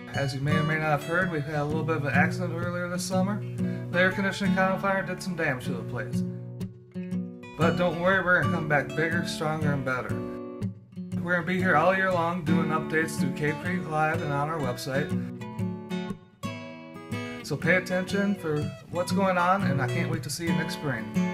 As you may or may not have heard, we had a little bit of an accident earlier this summer. The air conditioning coil fire did some damage to the place. But don't worry, we're going to come back bigger, stronger, and better. We're going to be here all year long doing updates through Cave Creek Live and on our website. So pay attention for what's going on, and I can't wait to see you next spring.